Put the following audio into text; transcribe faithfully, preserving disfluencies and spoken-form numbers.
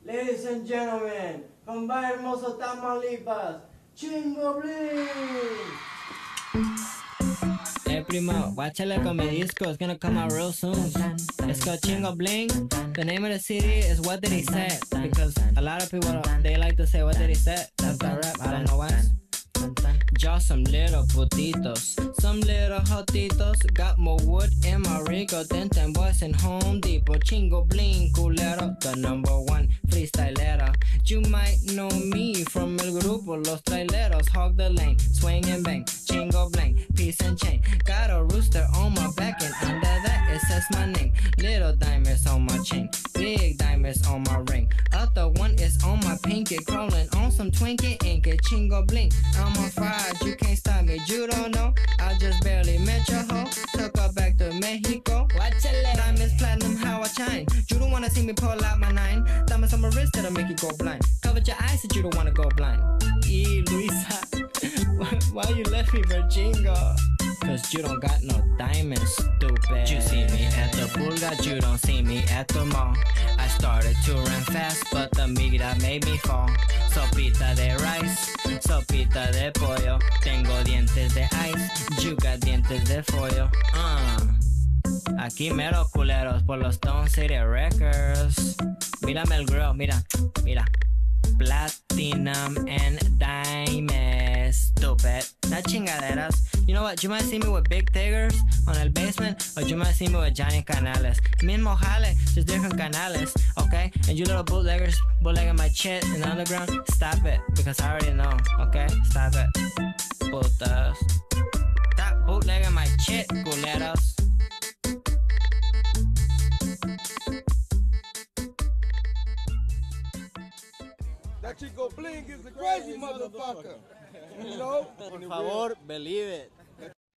Ladies and gentlemen, from Valle Hermoso, Tamaulipas, Chingo Bling! Hey primo, guáchale con mi disco, it's gonna come out real soon. It's called Chingo Bling. The name of the C D is What Did He Say? Because a lot of people, they like to say, what did he say? That's the rap, I don't know why. Y'all some little putitos, some little jotitos. Got more wood in my Rico than ten boys in Home Depot. Chingo Bling, culero, the number one freestylero. You might know me from el grupo Los Traileros. Hog the lane, swing and bang, Chingo Bling, piece and chain. Got a rooster on my back and under that it says my name. Little diamonds on my chain, big diamonds on my ring. Other one is on my pinky, crawling on some Twinkie ink. Chingo Bling, I'm on fire, you can't stop me. You don't know, I just barely met your hoe. Took her back to Mexico. Watch your leg. Diamonds, platinum, how I shine. You don't wanna see me pull out my nine. Diamonds on my wrist that'll make you go blind. Cover your eyes that you don't wanna go blind. E Luisa, why you left me for Chingo? Cause you don't got no diamonds, stupid. You see me at the pulga, you don't see me at the mall. I started to run fast, but the mira made me fall. Sopita de rice, sopita de pollo. Tengo dientes de ice, you got dientes de follo. Uh. Aquí mero culeros por los Stone City Records. Mírame el grill, mira, mira. Platinum and diamonds, stupid. Not chingaderas. You know what? You might see me with Big Tigers on el basement, or you might see me with Johnny Canales. Mismo jale, just different canales, okay? And you little bootleggers bootlegging my shit in the underground, stop it, because I already know, okay? Stop it, putas. Stop bootlegging my shit, culeros. That Chingo Bling is a crazy motherfucker. You know? Por favor, believe it.